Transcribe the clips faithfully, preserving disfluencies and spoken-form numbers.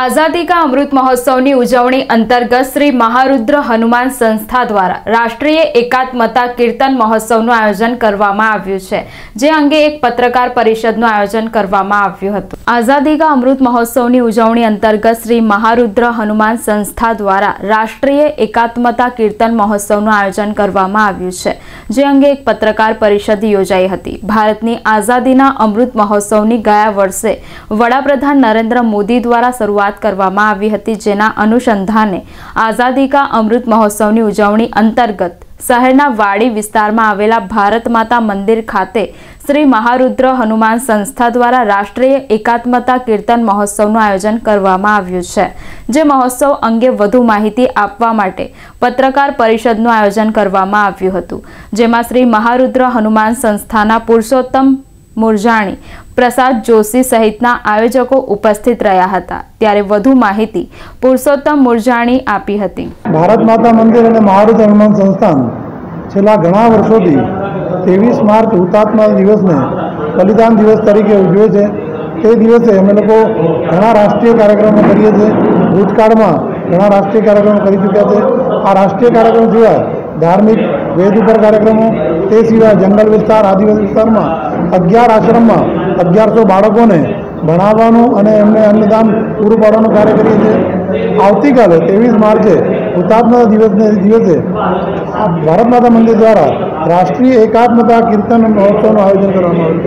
आजादी का अमृत महोत्सव की उजवणी अंतर्गत श्री महारुद्र हनुमान संस्था द्वारा राष्ट्रीय एकात्मता कीर्तन महोत्सव आयोजन करवामां आव्युं छे, जे अंगे एक पत्रकार परिषद आयोजन करवामां आव्युं हतुं। आजादी का अमृत महोत्सव की उजवणी अंतर्गत श्री महारुद्र हनुमान संस्था द्वारा राष्ट्रीय एकात्मता कीर्तन महोत्सव आयोजन करवामां आव्युं छे, जे अंगे एक पत्रकार परिषद योजाई हती। भारतनी आजादीना अमृत महोत्सवनी ગયા વર્ષે વડાપ્રધાન નરેન્દ્ર મોદી द्वारा शुरुआत करवामां आवी हती, जेना अनुसंधाने आजादी का अमृत महोत्सवनी उजवणी अंतर्गत शहरना वाड़ी विस्तारमां आवेला भारत माता मंदिर खाते श्री महारुद्र हनुमान संस्था द्वारा राष्ट्रीय एकात्मता कीर्तन महोत्सवનું आयोजन करवामां આવ્યું છે, જે મહોત્સવ અંગે વધુ માહિતી આપવા માટે પત્રકાર પરિષદનું આયોજન કરવામાં આવ્યું હતું, જેમાં શ્રી महारुद्र हनुमान संस्थाના पुरुषोत्तम मुरजाणी, प्रसाद जोशी सहितना आयोजकों उपस्थित रह्या हता। त्यारे वधु माहिती पुरुषोत्तम मुरजाणी आपी हती। भारत माता मंदिर और महारुद्र हनुमान संस्थान छेल्ला घणा वर्षोथी तेवीस मार्च हुतात्मा दिवस ने बलिदान दिवस तरीके उजवे छे। ते दिवसे अमे लोको घणा राष्ट्रीय कार्यक्रमों करीए छे। भूतकाळमां घणा राष्ट्रीय कार्यक्रमों करी चूक्या छे। आ राष्ट्रीय कार्यक्रम सिवाय धार्मिक वेद पर कार्यक्रमों, ते सिवाय जंगल विस्तार आदिवासी विस्तार में अगियार आश्रम में अगियार सौ बाळको ने भणाववानुं अने एमने अन्नदान पूरुं पाडवानुं कार्य करीए छीए। आवतीकाले तेवीस मार्चे हुतात्मा दिवस ने दिवसे भारत माता मंदिर द्वारा राष्ट्रीय एकात्मता कीर्तन महोत्सव आयोजन करवामां આવ્યું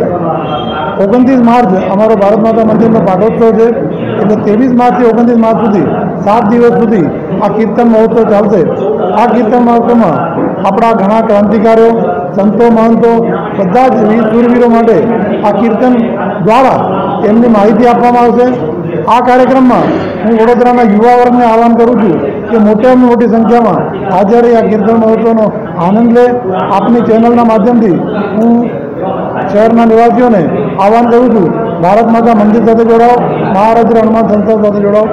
છે। ओगणतीस मार्च अमारो भारत माता मंदिर में पाठोत्सव है, એટલે तेवीस मार्च से ओगणतीस मार्च सुधी सात दिवस सुधी आ कीर्तन महोत्सव चालशे। आ कीर्तन महोत्सव में अपना घणा क्रांतिकारीओ, संतो, महंतो बधा ज वीर शूरवीरो माटे आ कीर्तन द्वारा एमनी माहिती आपवामां आवशे। आ कार्यक्रम में हूँ वडोदराना युवा वर्ग ने आह्वान करूँ छूँ कि मोटा में मोटी संख्या में हाजर आ कीर्तन महोत्सव आनंद ले। आपनी चेनल माध्यम थी हूँ शहरना निवासीओं ने आह्वान करूँ छूँ, भारत माता मंदिर साथ जोड़ाओ, महारुद्र हनुमान संस्था साथ जोड़ाओ।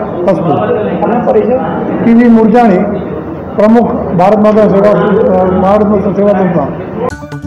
अस्तु। पीवी मुरजाणी, प्रमुख भारत माता सेवा महारुद्र सेवा संस्था।